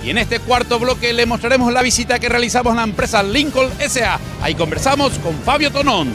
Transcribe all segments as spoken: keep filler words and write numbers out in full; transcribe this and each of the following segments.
Y en este cuarto bloque le mostraremos la visita que realizamos a la empresa Lincoln S A Ahí conversamos con Fabio Tonón.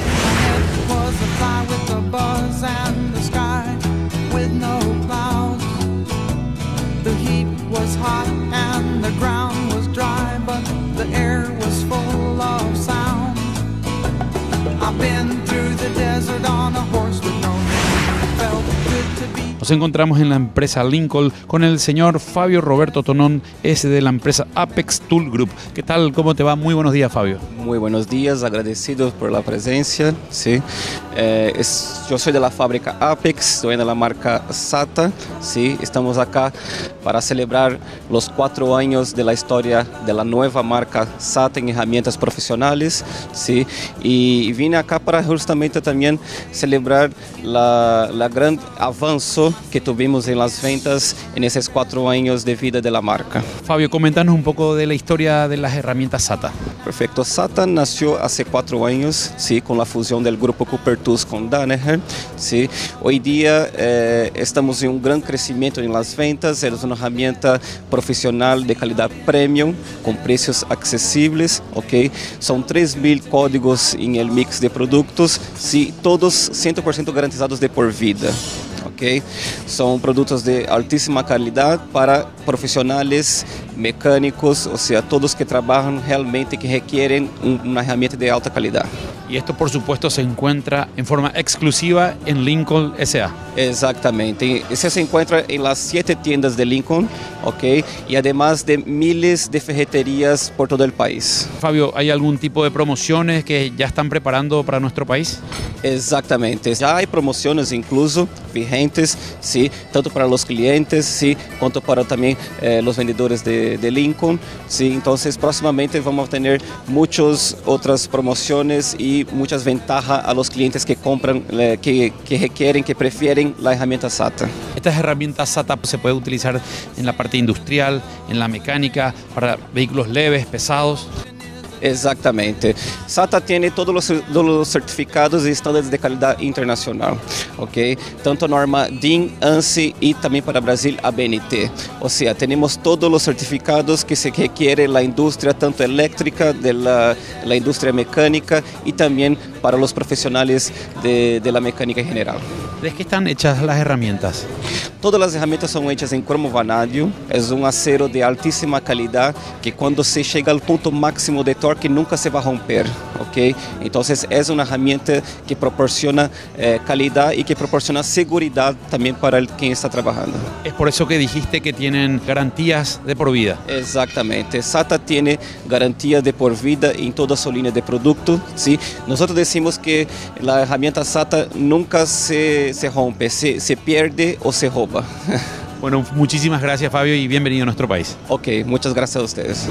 Nos encontramos en la empresa Lincoln con el señor Fabio Roberto Tonón, es de la empresa Apex Tool Group. ¿Qué tal? ¿Cómo te va? Muy buenos días, Fabio. Muy buenos días, agradecidos por la presencia. ¿Sí? Eh, es, yo soy de la fábrica Apex, soy de la marca SATA. ¿Sí? Estamos acá para celebrar los cuatro años de la historia de la nueva marca SATA en herramientas profesionales. ¿Sí? Y vine acá para justamente también celebrar la, la gran avanzo que tuvimos en las ventas en esos cuatro años de vida de la marca. Fabio, coméntanos un poco de la historia de las herramientas SATA. Perfecto. SATA nació hace cuatro años, ¿sí? Con la fusión del grupo Cooper Tools con Danaher. ¿Sí? Hoy día eh, estamos en un gran crecimiento en las ventas. Es una herramienta profesional de calidad premium con precios accesibles. ¿Okay? Son tres mil códigos en el mix de productos, ¿sí? Todos cien por ciento garantizados de por vida. Okay. Son productos de altísima calidad para profesionales mecánicos, o sea, todos que trabajan realmente, que requieren una herramienta de alta calidad. Y esto, por supuesto, se encuentra en forma exclusiva en Lincoln S A Exactamente. Ese se encuentra en las siete tiendas de Lincoln, ¿okay? Y además de miles de ferreterías por todo el país. Fabio, ¿hay algún tipo de promociones que ya están preparando para nuestro país? Exactamente. Ya hay promociones incluso vigentes, ¿sí? Tanto para los clientes, ¿sí? Cuanto para también eh, los vendedores de, de Lincoln, ¿sí? Entonces, próximamente vamos a tener muchas otras promociones y muchas ventajas a los clientes que compran, eh, que, que requieren, que prefieren la herramienta SATA. Estas herramientas SATA se pueden utilizar en la parte industrial, en la mecánica, para vehículos leves, pesados. Exactamente. SATA tiene todos los, todos los certificados y estándares de calidad internacional, ¿okay? Tanto norma D I N, ANSI y también para Brasil A B N T. O sea, tenemos todos los certificados que se requiere la industria, tanto eléctrica, de la, la industria mecánica y también para los profesionales de, de la mecánica en general. ¿De qué están hechas las herramientas? Todas las herramientas son hechas en cromo vanadio, es un acero de altísima calidad que cuando se llega al punto máximo de torque nunca se va a romper, ¿ok? Entonces es una herramienta que proporciona eh, calidad y que proporciona seguridad también para el quien está trabajando. Es por eso que dijiste que tienen garantías de por vida. Exactamente, SATA tiene garantía de por vida en toda su línea de producto, ¿sí? Nosotros decimos que la herramienta SATA nunca se, se rompe, se, se pierde o se roba. Bueno, muchísimas gracias, Fabio, y bienvenido a nuestro país. Ok, muchas gracias a ustedes.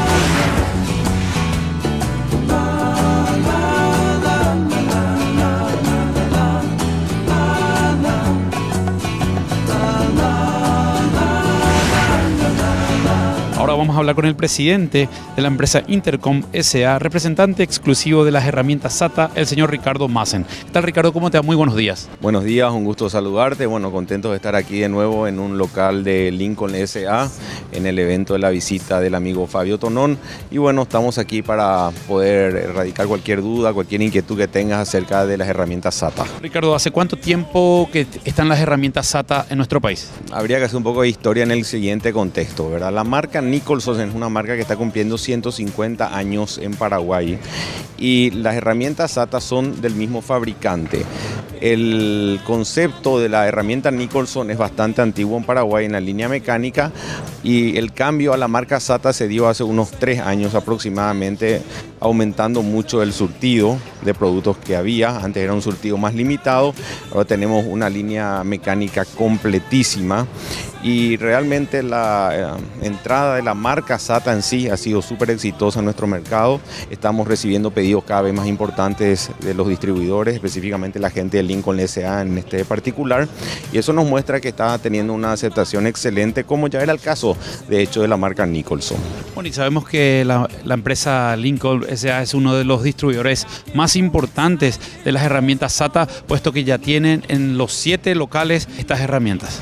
Ahora vamos a hablar con el presidente de la empresa Intercom S A, representante exclusivo de las herramientas SATA, el señor Ricardo Massen. ¿Qué tal, Ricardo? ¿Cómo te va? Muy buenos días. Buenos días, un gusto saludarte. Bueno, contentos de estar aquí de nuevo en un local de Lincoln S A, en el evento de la visita del amigo Fabio Tonón. Y bueno, estamos aquí para poder erradicar cualquier duda, cualquier inquietud que tengas acerca de las herramientas SATA. Ricardo, ¿hace cuánto tiempo que están las herramientas SATA en nuestro país? Habría que hacer un poco de historia en el siguiente contexto, ¿verdad? La marca Nicholson es una marca que está cumpliendo ciento cincuenta años en Paraguay y las herramientas SATA son del mismo fabricante. El concepto de la herramienta Nicholson es bastante antiguo en Paraguay en la línea mecánica y el cambio a la marca SATA se dio hace unos tres años aproximadamente, aumentando mucho el surtido de productos que había. Antes era un surtido más limitado, ahora tenemos una línea mecánica completísima y realmente la eh, entrada de la marca SATA en sí ha sido súper exitosa en nuestro mercado. Estamos recibiendo pedidos cada vez más importantes de los distribuidores, específicamente la gente de Lincoln S A en este particular, y eso nos muestra que está teniendo una aceptación excelente, como ya era el caso de hecho de la marca Nicholson. Bueno, y sabemos que la, la empresa Lincoln S A es uno de los distribuidores más importantes de las herramientas SATA, puesto que ya tienen en los siete locales estas herramientas.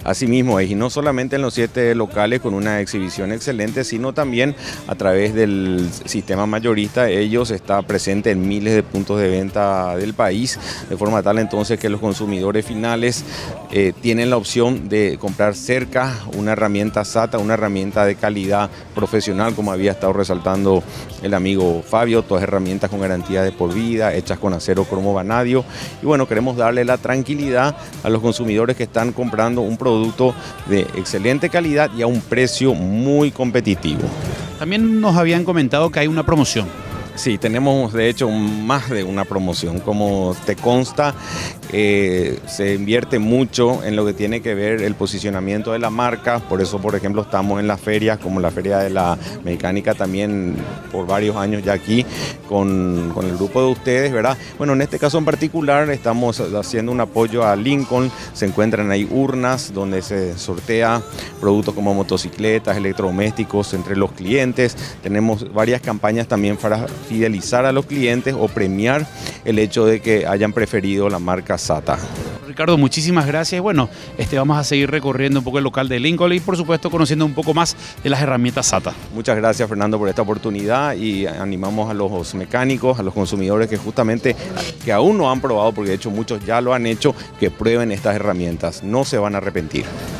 Así mismo es, y no solamente en los siete locales con una exhibición excelente, sino también a través del sistema mayorista. Ellos están presentes en miles de puntos de venta del país, de forma tal entonces que los consumidores finales eh, tienen la opción de comprar cerca una herramienta SATA, una herramienta de calidad profesional, como había estado resaltando el amigo Fabio, todas herramientas con garantía de por vida, hechas con acero cromo vanadio. Y bueno, queremos darle la tranquilidad a los consumidores que están comprando un producto de excelente calidad y a un precio muy competitivo. También nos habían comentado que hay una promoción. Sí, tenemos de hecho más de una promoción. Como te consta, eh, se invierte mucho en lo que tiene que ver el posicionamiento de la marca. Por eso, por ejemplo, estamos en las ferias, como la Feria de la Mecánica también por varios años ya aquí, con, con el grupo de ustedes, ¿verdad? Bueno, en este caso en particular estamos haciendo un apoyo a Lincoln. Se encuentran ahí urnas donde se sortea productos como motocicletas, electrodomésticos entre los clientes. Tenemos varias campañas también para fidelizar a los clientes o premiar el hecho de que hayan preferido la marca SATA. Ricardo, muchísimas gracias. Bueno, este, vamos a seguir recorriendo un poco el local de Lincoln y por supuesto conociendo un poco más de las herramientas SATA. Muchas gracias, Fernando, por esta oportunidad, y animamos a los mecánicos, a los consumidores que justamente que aún no han probado, porque de hecho muchos ya lo han hecho, que prueben estas herramientas. No se van a arrepentir.